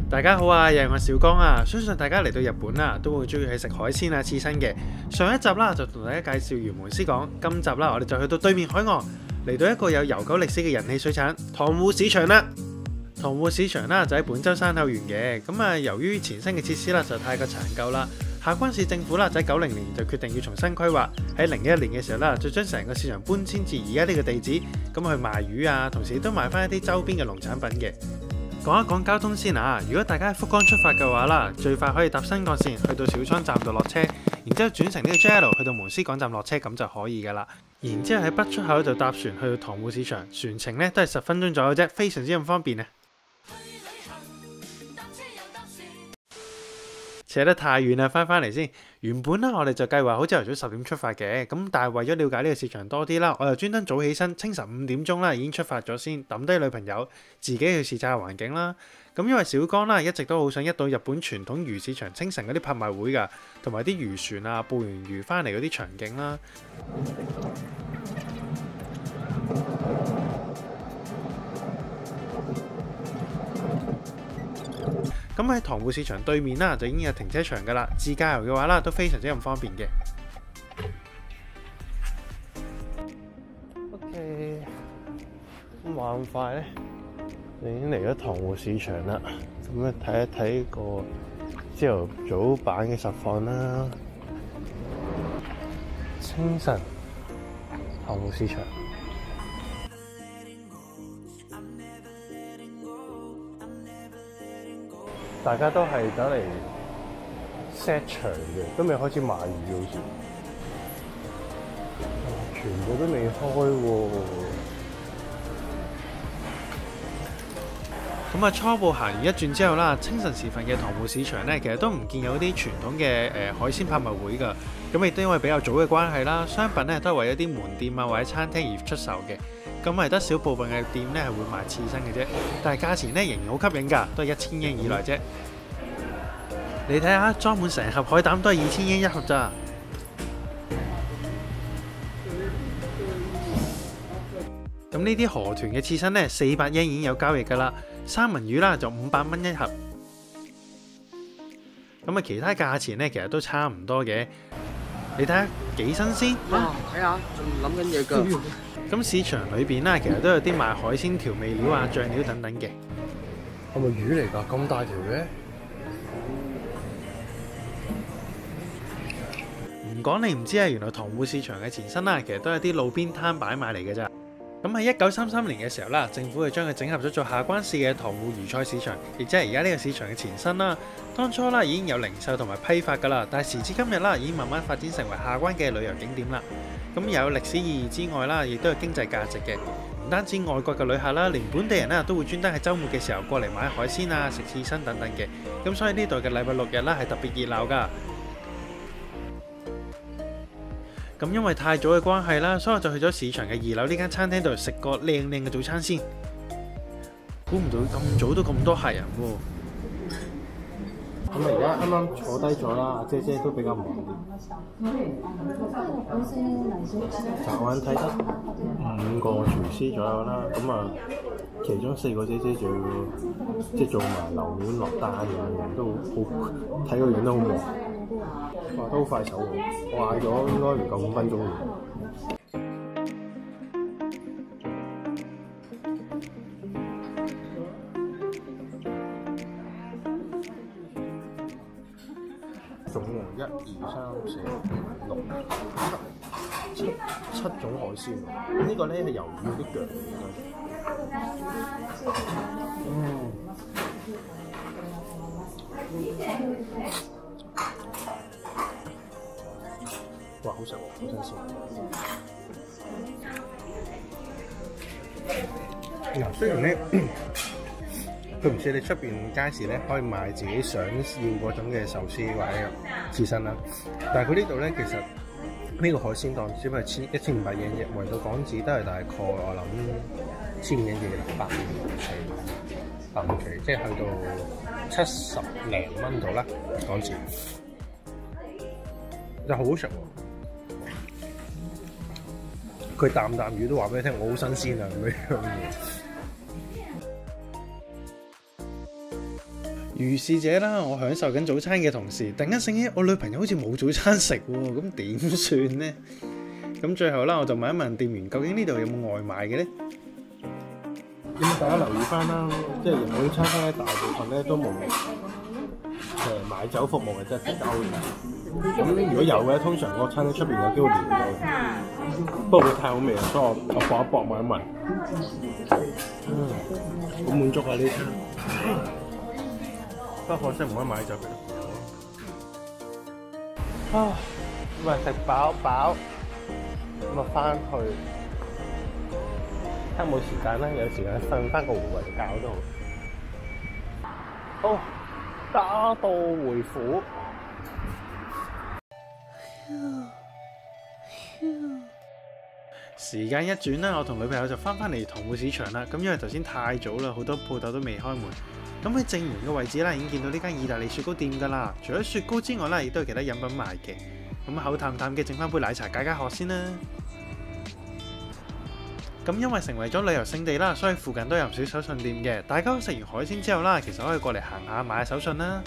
大家好啊，又係我小江啊！相信大家嚟到日本啦，都會中意去食海鮮啊、刺身嘅。上一集啦就同大家介紹芫門師港，今集啦我哋就去到對面海岸，嚟到一個有悠久歷史嘅人氣水產塘戶市場啦。塘戶市場啦就喺本州山口縣嘅，咁啊由於前身嘅設施啦就太過殘舊啦，下關市政府啦就喺90年就決定要重新規劃，喺01年嘅時候啦就將成個市場搬遷至而家呢個地址，咁去賣魚啊，同時都賣翻一啲周邊嘅農產品嘅。講一講交通先啊！如果大家喺福岡出發嘅話啦，最快可以搭新幹線去到小倉站度落車，然之後轉乘呢個 JR 去到門司港站落車，咁就可以噶啦。然之後喺北出口就搭船去到塘戶市場，船程呢都係10分鐘左右啫，非常之咁方便啊！扯得太遠啦，翻嚟先。原本咧我哋就計劃好朝頭早10點出發嘅，咁但係為咗了解呢個市場多啲啦，我又專登早起身，清晨5點鐘啦已經出發咗先，抌低女朋友，自己去視察下環境啦。咁因為小江啦一直都好想一到日本傳統魚市場清晨嗰啲拍賣會㗎，同埋啲漁船啊捕完魚翻嚟嗰啲場景啦。咁喺塘戶市場對面啦，就已經有停車場噶啦。自駕遊嘅話啦，都非常之咁方便嘅。OK， 咁話咁快咧，已經嚟咗塘戶市場啦。咁咧睇一睇個朝頭早版嘅實況啦。清晨塘戶市場。大家都係走嚟 set 場嘅，都未開始賣魚好似，全部都未開喎。咁啊，初步行完一轉之後啦，清晨時分嘅塘戶市場咧，其實都唔見有啲傳統嘅海鮮拍賣會㗎。咁亦都因為比較早嘅關係啦，商品咧都係為一啲門店啊或者餐廳而出售嘅。咁係得少部分嘅店咧係會賣刺身嘅啫，但係價錢咧仍然好吸引㗎，都係1000円以內啫。你睇下，裝滿成盒海膽都係2000円一盒咋。咁呢啲河豚嘅刺身咧400円已經有交易㗎啦，三文魚啦就500蚊一盒。咁啊，其他價錢咧其實都差唔多嘅。你睇下幾新鮮啊！睇下仲諗緊嘢㗎。 咁市場裏邊啦，其實都有啲賣海鮮調味料啊、醬料等等嘅。 係咪魚嚟㗎？咁大條嘅？ 唔講你唔知啊！原來塘戶市場嘅前身啦，其實都係啲路邊攤擺賣嚟嘅咋。咁喺1933年嘅時候啦，政府就將佢整合咗做下關市嘅塘戶魚菜市場，亦即係而家呢個市場嘅前身啦。當初啦已經有零售同埋批發㗎啦，但係時至今日啦，已經慢慢發展成為下關嘅旅遊景點啦。咁有歷史意義之外啦，亦都有經濟價值嘅。唔單止外國嘅旅客啦，連本地人啦都會專登喺週末嘅時候過嚟買海鮮啊、食刺身等等嘅。咁所以呢度嘅禮拜6日啦係特別熱鬧㗎。咁因為太早嘅關係啦，所以我就去咗市場嘅2樓呢間餐廳度食個靚嘅早餐先。估唔到咁早都咁多客人喎。咁啊，而家啱啱坐低咗啦，姐姐都比較忙啲。昨晚睇得5個廚師左右啦，咁啊，其中4個姐姐仲要即係做埋樓面落單咁樣，都好睇個樣都好忙。哇，都好快手喎！我嗌咗應該唔夠5分鐘嘅。總共1、2、3、4、5、6、7種海鮮。呢個咧係魷魚啲腳嚟哇，好食喎，好新鮮。嗱，雖然咧，佢唔似你出邊街市咧可以賣自己想要嗰種嘅壽司或者刺身啦，但係佢呢度咧其實呢個海鮮檔只不過係1500円啫，為到港紙都係大概我諗1500円嘅8期，即係去到70零蚊度啦港紙，就好好食喎。佢啖啖魚都話俾你聽，我好新鮮啊咁樣嘅。 如是者啦，我享受緊早餐嘅同時，突然間醒起我女朋友好似冇早餐食喎，咁點算呢？咁最後啦，我就問一問店員，究竟呢度有冇外賣嘅呢？ 咁大家留意翻啦，即係日本餐廳咧，大部分咧都冇買酒服務嘅，即係食歐嘅。咁如果有嘅，通常嗰個餐廳出邊有機會連到，不過會太好味啦，所以我搏一搏問一問。好滿足啊呢餐，不過可惜唔可以買酒嘅。咁啊食飽，咁啊翻去。睇冇時間啦，有時間瞓翻個回魂覺都好。打道回府。 時間一轉啦，我同女朋友就翻嚟塘戶市場啦。咁因為頭先太早啦，好多鋪頭都未開門。咁喺正門嘅位置啦，已經見到呢間意大利雪糕店㗎啦。除咗雪糕之外啦，亦都有其他飲品賣嘅。咁口淡淡嘅，整翻杯奶茶解解渴先啦。咁因為成為咗旅遊勝地啦，所以附近都有唔少手信店嘅。大家食完海鮮之後啦，其實可以過嚟行下買下手信啦。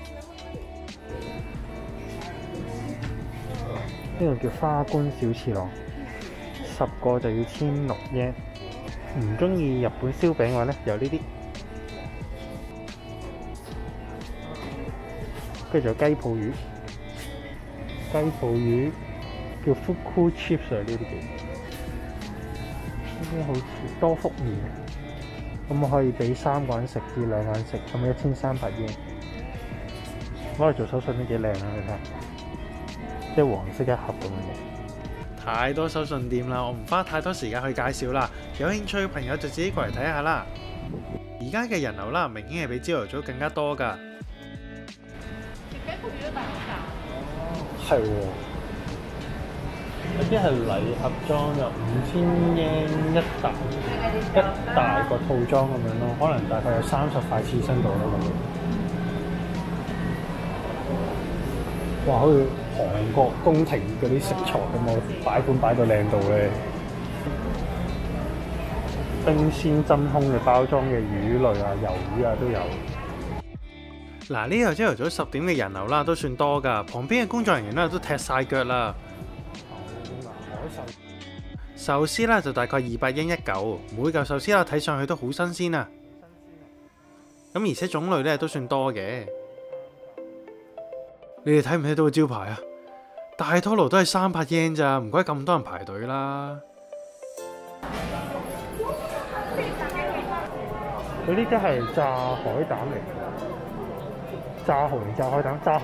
呢個叫花冠小次郎，10個就要1600yen。唔中意日本燒餅嘅話咧，有呢啲。跟住仲有雞泡魚，叫 fuku chips 啊，呢啲叫。呢啲好似多福麵，咁我可以俾3個人食至2個人食，咁1300yen。攞嚟做手信都幾靚啊！你睇，即係黃色一盒咁樣嘅。 太多手信店啦，我唔花太多時間去介紹啦。有興趣嘅朋友就自己過嚟睇下啦。而家嘅人流啦，明顯係比朝頭早更加多㗎。 係喎。有啲係禮盒裝，有5000yen一大個套裝咁樣咯，可能大概有30塊刺身度咯咁樣。哇！好似韓國宮廷嗰啲食材咁喎，擺盤擺到靚到咧。冰鮮真空嘅包裝嘅魚類啊、魷魚啊都有。 嗱，呢度朝頭早10點嘅人流啦，都算多㗎。旁邊嘅工作人員咧都踢晒腳啦。壽司啦就大概200yen一嚿，每嚿壽司啦睇上去都好新鮮啊！咁而且種類咧都算多嘅。你哋睇唔睇到個招牌啊？大拖羅都係300yen咋，唔該咁多人排隊啦。 佢呢啲係炸海膽嚟嘅，炸蠔定炸海膽？炸蠔。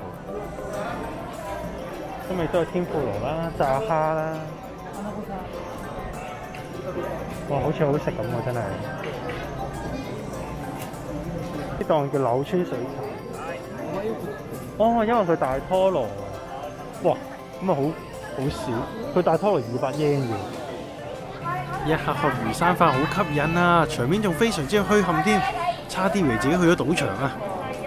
咁亦都係天婦羅啦、炸蝦啦。哇，好似好食咁喎，真係！呢檔叫柳村水茶。哦，因為佢大拖羅。哇，咁啊好少。佢大拖羅200yen嘅。 一盒盒魚生飯好吸引啊，場面仲非常之墟冚添，差啲以為自己去咗賭場啊！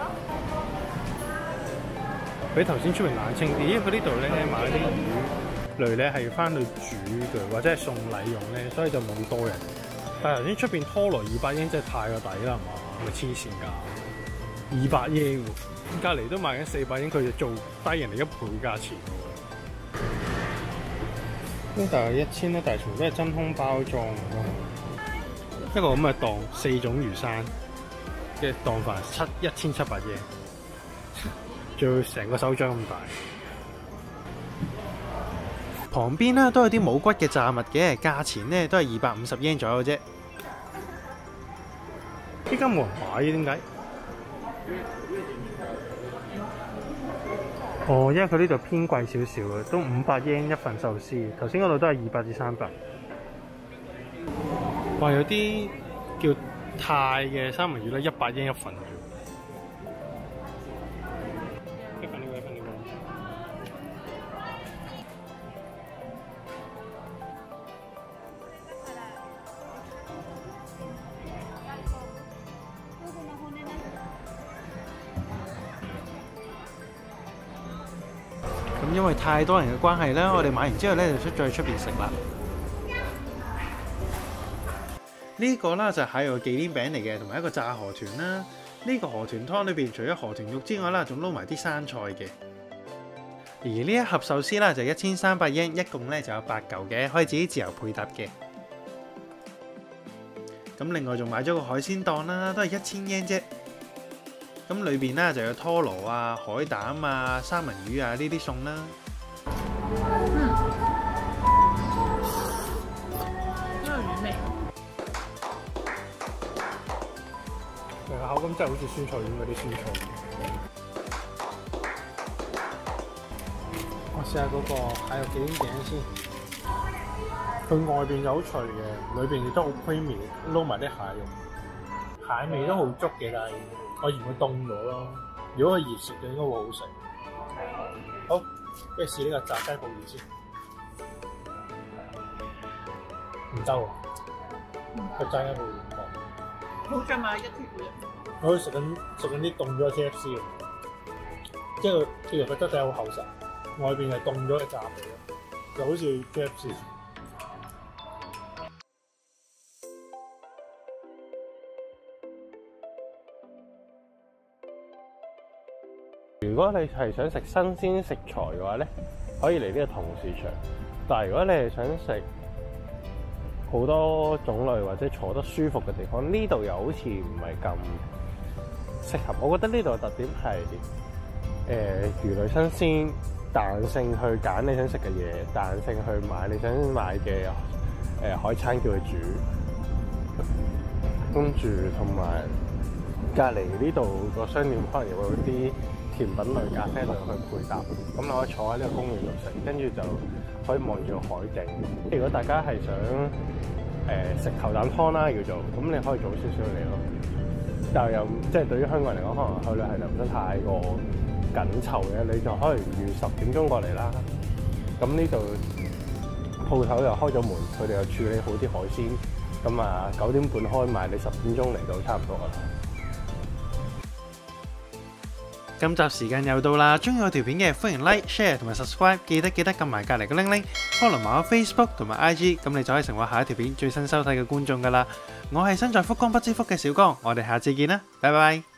比頭先出面冷清啲，因為佢呢度咧買啲魚類咧係翻去煮嘅，或者係送禮用咧，所以就冇咁多人。但係頭先出邊拖羅200yen真係太過抵啦，係嘛？係咪黐線㗎？200yen喎，隔離都賣緊400yen，佢就做低人哋1倍價錢喎。呢度係1000咧，但係全部都係真空包裝嘅。一個咁嘅檔，4種魚生嘅檔飯1700yen。仲要成個手掌咁大。 旁邊咧都有啲冇骨嘅炸物嘅，價錢咧都係250yen左右啫。 依家冇人買嘅，點解？哦，因為佢呢度偏貴少少嘅，都500yen一份壽司。頭先嗰度都係200至300。哇！有啲叫泰嘅三文魚咧，100yen一份。 咁因為太多人嘅關係啦，我哋買完之後咧就出咗去出邊食啦。呢個啦就係蟹肉紀念餅嚟嘅，同埋一個炸河豚啦。 呢個河豚湯裏邊除咗河豚肉之外啦，仲撈埋啲生菜嘅。而呢一盒壽司啦就1300 yen，一共咧就有8嚿嘅，可以自己自由配搭嘅。咁另外仲買咗個海鮮檔啦，都係1000 yen 啫。咁裏邊咧就有拖羅啊、海膽啊、三文魚啊呢啲餸啦。 都有魚味。 個口感真係好似酸菜魚嗰啲酸菜。我試下嗰個蟹肉卷頸先，佢外邊就好脆嘅，裏邊亦都好 creamy， 撈埋啲蟹肉，蟹味都好足嘅，但係我嫌佢凍咗咯。如果佢熱食嘅應該會好食。好，跟住試呢個炸雞泡魚先，唔得喎，個炸雞泡魚唔得。 好想買一條嘅。 我好似食緊啲凍咗嘅 KFC 咁，即係佢個質地好厚實，外邊係凍咗嘅炸皮咯，就好似 KFC。 如果你係想食新鮮食材嘅話咧，可以嚟呢個同市場。但係如果你係想食好多種類或者坐得舒服嘅地方，呢度又好似唔係咁適合。我覺得呢度嘅特點係魚類新鮮，彈性去揀你想食嘅嘢，彈性去買你想買嘅海產叫佢煮，跟住同埋隔離呢度個商店可能又會有啲甜品類、咖啡類去配搭，咁你可以坐喺呢個公園度食，跟住就可以望住個海景。如果大家係想食頭啖湯啦叫做，咁你可以早少少嚟咯。但係又即係對於香港人嚟講，可能去旅行就唔得太過緊湊嘅，你就可以預10點鐘過嚟啦。咁呢度鋪頭又開咗門，佢哋又處理好啲海鮮，咁啊9點半開賣，你10點鐘嚟到差唔多啦。 今集時間又到啦，中意我條片嘅歡迎 like、share 同埋 subscribe，記得撳埋隔離個鈴鈴 ，follow 埋我 Facebook 同埋 IG， 咁你就可以成為下一條片最新收睇嘅觀眾噶啦。我係身在福岡不知福嘅小江，我哋下次見啦，拜拜。